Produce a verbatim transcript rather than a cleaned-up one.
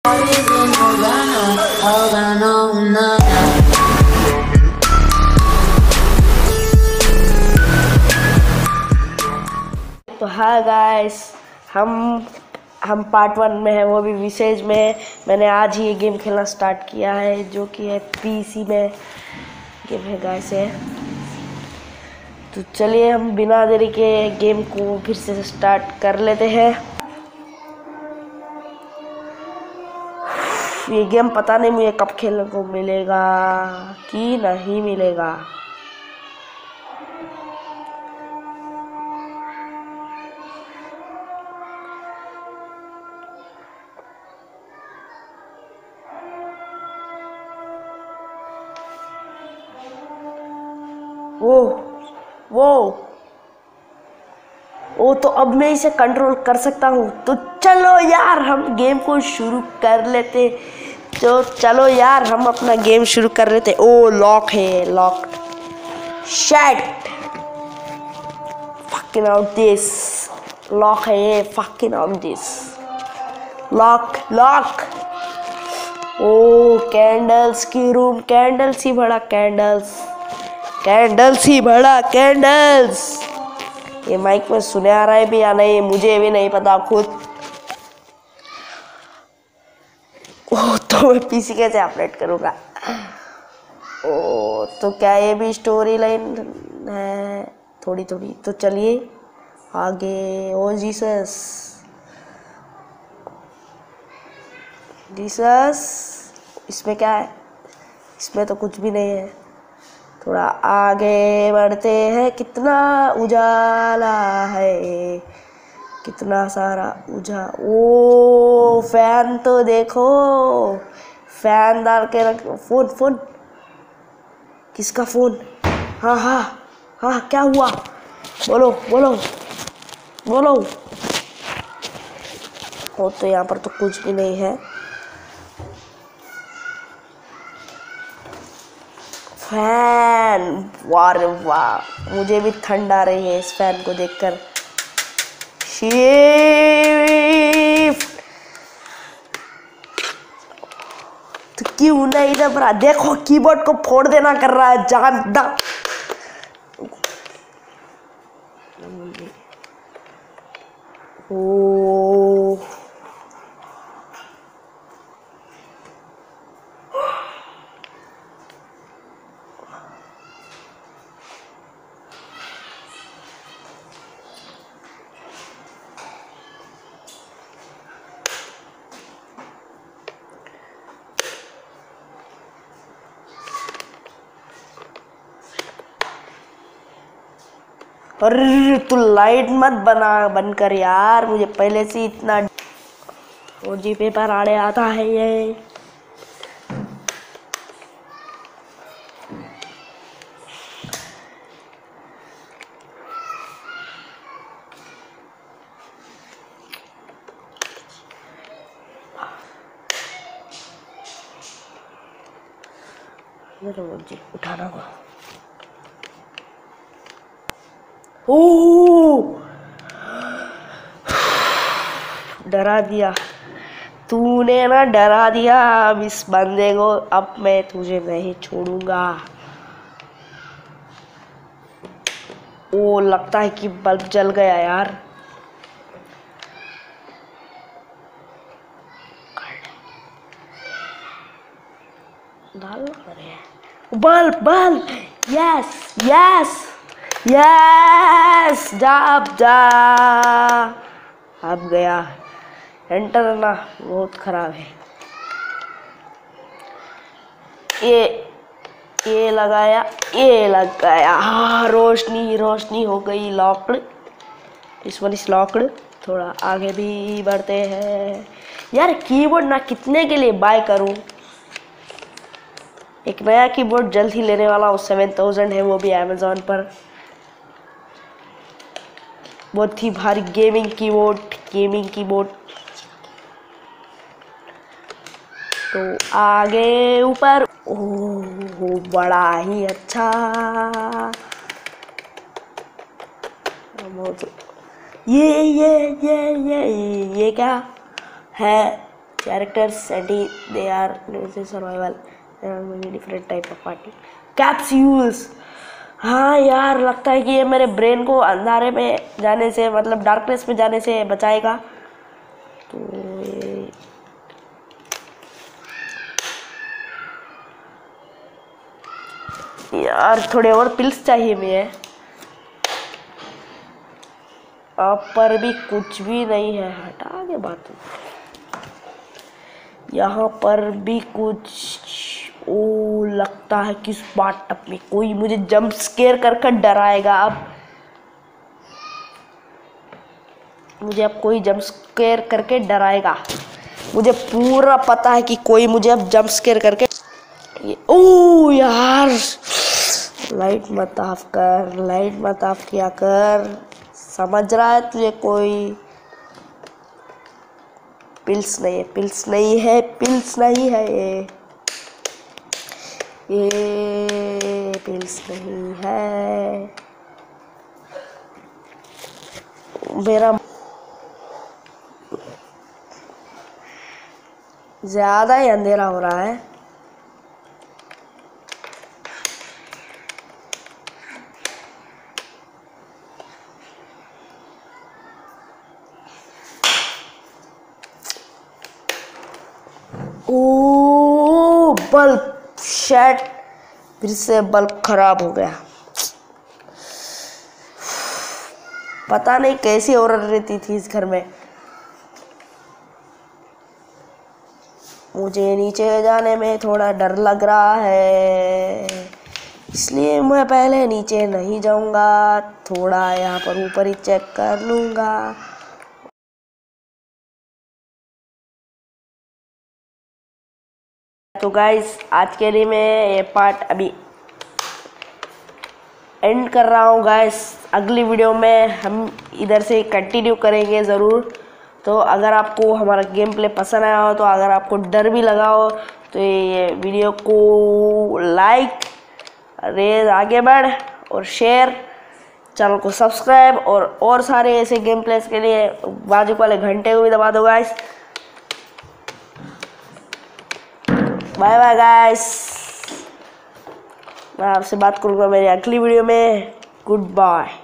तो hi guys, हम हम पार्ट वन में है, वो भी विशेष में है। मैंने आज ही ये गेम खेलना स्टार्ट किया है, जो कि है पीसी में गेम है गाइस है। तो चलिए हम बिना देरी के गेम को फिर से स्टार्ट कर लेते हैं। ये गेम पता नहीं मुझे कब खेलने को मिलेगा कि नहीं मिलेगा। वो वो वो तो अब मैं इसे कंट्रोल कर सकता हूँ। तो चलो यार हम गेम को शुरू कर लेते। तो चलो यार हम अपना गेम शुरू कर लेते। ओ लॉक है, lock. Shut fucking out this. Lock है ये, fucking out this. Lock lock. ओ कैंडल्स की रूम, कैंडल्स ही बड़ा, कैंडल्स कैंडल्स ही बड़ा, कैंडल्स। ये माइक में सुने आ रहा है भी या नहीं, मुझे भी नहीं पता खुद। ओह तो मैं पीसी कैसे अपडेट करूँगा। ओ तो क्या ये भी स्टोरी लाइन है थोड़ी थोड़ी। तो चलिए आगे। ओ जीसस जीसस, इसमें क्या है? इसमें तो कुछ भी नहीं है। थोड़ा आगे बढ़ते हैं। कितना उजाला है, कितना सारा उजा। ओ फैन तो देखो, फैन डाल के रख। फोन फोन किसका फोन? हाँ हाँ हाँ, क्या हुआ? बोलो बोलो बोलो। हो तो यहाँ पर तो कुछ भी नहीं है। फैन, वाह रे वाह, मुझे भी ठंड आ रही है इस फैन को देखकर। शिफ्ट तो क्यों नहीं दब रहा? देखो कीबोर्ड को फोड़ देना कर रहा है जानता। ओ अरे तू लाइट मत बना बंद कर यार, मुझे पहले से इतना ओ जी पेपर आड़े आता है ये। जी उठाना होगा। ओ डरा दिया तूने ना, डरा दिया अब इस बंदे को। अब मैं तुझे नहीं छोड़ूंगा। ओ लगता है कि बल्ब जल गया यार। डाल bulb bulb. Yes yes yes, जा अब जा। अब गया। एंटर ना बहुत खराब है। ये ये लगाया, ये लग गया। हाँ रोशनी रोशनी हो गई। लॉक्ड, इस वन इस लॉक्ड। थोड़ा आगे भी बढ़ते हैं यार। कीबोर्ड ना कितने के लिए बाय करूं? एक नया कीबोर्ड जल्द ही लेने वाला हूँ। सेवन थाउजेंड है, वो भी अमेजोन पर। बहुत ही भारी गेमिंग कीबोर्ड, गेमिंग कीबोर्ड। तो आगे ऊपर। ओह बड़ा ही अच्छा। ये ये ये ये ये क्या है? Characters anti they are survival different type of party capsules. हाँ यार, लगता है कि ये मेरे ब्रेन को अंधारे में जाने से, मतलब डार्कनेस में जाने से बचाएगा। तो ये यार थोड़े और पिल्स चाहिए मुझे। आप पर भी कुछ भी नहीं है, हटा के बात। यहाँ पर भी कुछ, ओ लगता है कि इस बाथटब में कोई मुझे जंप स्केयर कर कर डराएगा। अब मुझे अब कोई जंप स्केयर करके डराएगा, मुझे पूरा पता है कि कोई मुझे अब जंप स्केयर करके। ओ यार, लाइट मत ऑफ कर, लाइट मत ऑफ किया कर, समझ रहा है तुझे? कोई पिल्स नहीं है, पिल्स नहीं है, पिल्स नहीं है, ये ये पिल्स नहीं है। मेरा ज्यादा ही अंधेरा हो रहा है। ओ बल्ब शेट, फिर से बल्ब खराब हो गया। पता नहीं कैसी औरत रहती थी इस घर में। मुझे नीचे जाने में थोड़ा डर लग रहा है, इसलिए मैं पहले नीचे नहीं जाऊंगा, थोड़ा यहाँ पर ऊपर ही चेक कर लूंगा। तो गाइस, आज के लिए मैं ये पार्ट अभी एंड कर रहा हूँ गाइस। अगली वीडियो में हम इधर से कंटिन्यू करेंगे ज़रूर। तो अगर आपको हमारा गेम प्ले पसंद आया हो, तो अगर आपको डर भी लगा हो, तो ये वीडियो को लाइक, रेज आगे बढ़ और शेयर, चैनल को सब्सक्राइब, और और सारे ऐसे गेम प्लेस के लिए बाजू वाले घंटे को भी दबा दो गाइस। बाय बाय गाइस, मैं आपसे बात करूँगा मेरी अगली वीडियो में। Good bye.